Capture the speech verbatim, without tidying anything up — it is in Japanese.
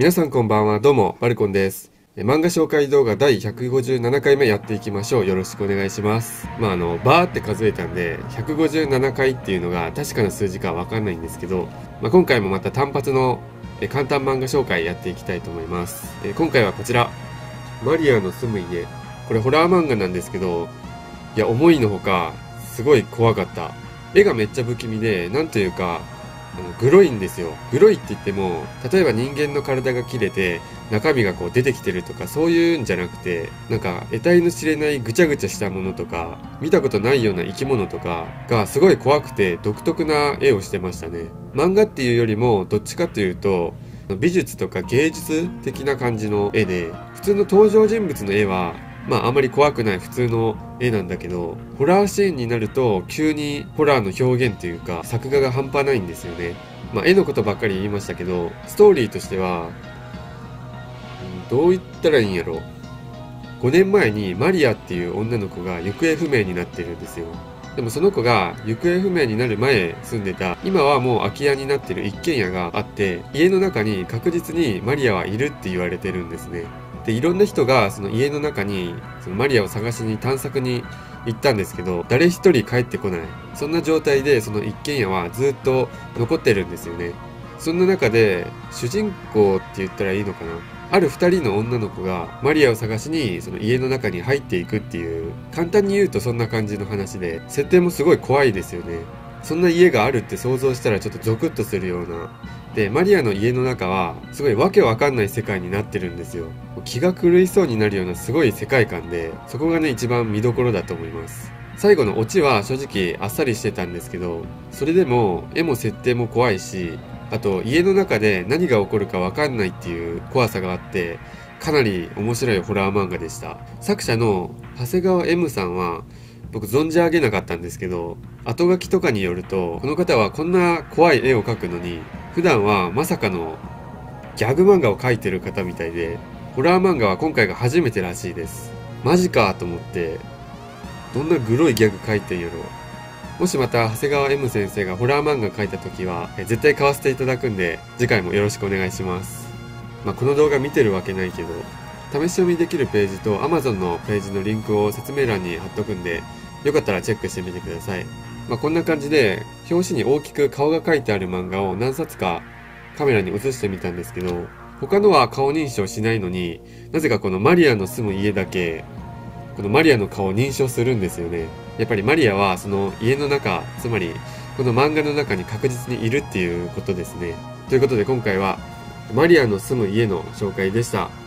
皆さんこんばんは。どうもバルコンです。え漫画紹介動画だいひゃくごじゅうななかいめやっていきましょう。よろしくお願いします。まああのバーって数えたんでひゃくごじゅうななかいっていうのが確かな数字かはわかんないんですけど、まあ、今回もまた単発のえ簡単漫画紹介やっていきたいと思います。え今回はこちら、マリアの住む家。これホラー漫画なんですけど、いや思いのほかすごい怖かった。絵がめっちゃ不気味で、なんというかあのグロいんですよ。グロいって言っても、例えば人間の体が切れて中身がこう出てきてるとかそういうんじゃなくて、なんか得体の知れないぐちゃぐちゃしたものとか、見たことないような生き物とかがすごい怖くて独特な絵をしてましたね。漫画っていうよりもどっちかというと美術とか芸術的な感じの絵で、普通の登場人物の絵はまああまり怖くない普通の絵なんだけど、ホラーシーンになると急にホラーの表現というか作画が半端ないんですよね。まあ絵のことばっかり言いましたけど、ストーリーとしては、うんどう言ったらいいんやろ。ごねんまえにマリアっていう女の子が行方不明になってるんですよ。でもその子が行方不明になる前住んでた、今はもう空き家になってる一軒家があって、家の中に確実にマリアはいるって言われてるんですね。でいろんな人がその家の中にそのマリアを探しに探索に行ったんですけど、誰一人帰ってこない。そんな状態でその一軒家はずっと残ってるんですよね。そんな中で主人公って言ったらいいのかな、ある二人の女の子がマリアを探しにその家の中に入っていくっていう、簡単に言うとそんな感じの話で、設定もすごい怖いですよね。そんな家があるって想像したらちょっとゾクッとするような。でマリアの家の中はすごいわけわかんない世界になってるんですよ。気が狂いそうになるようなすごい世界観で、そこがね一番見どころだと思います。最後のオチは正直あっさりしてたんですけど、それでも絵も設定も怖いし、あと家の中で何が起こるかわかんないっていう怖さがあって、かなり面白いホラー漫画でした。作者の長谷川 エム さんは僕存じ上げなかったんですけど、後書きとかによるとこの方はこんな怖い絵を描くのに普段はまさかのギャグ漫画を描いてる方みたいで、ホラー漫画は今回が初めてらしいです。マジかと思って、どんなグロいギャグ描いてんやろ。もしまた長谷川 エム 先生がホラー漫画描いた時は絶対買わせていただくんで、次回もよろしくお願いします。まあこの動画見てるわけないけど、試し読みできるページと Amazon のページのリンクを説明欄に貼っとくんで、よかったらチェックしてみてください。まあこんな感じで表紙に大きく顔が描いてある漫画を何冊かカメラに映してみたんですけど、他のは顔認証しないのに、なぜかこのマリアの住む家だけこのマリアの顔を認証するんですよね。やっぱりマリアはその家の中、つまりこの漫画の中に確実にいるっていうことですね。ということで今回はマリアの住む家の紹介でした。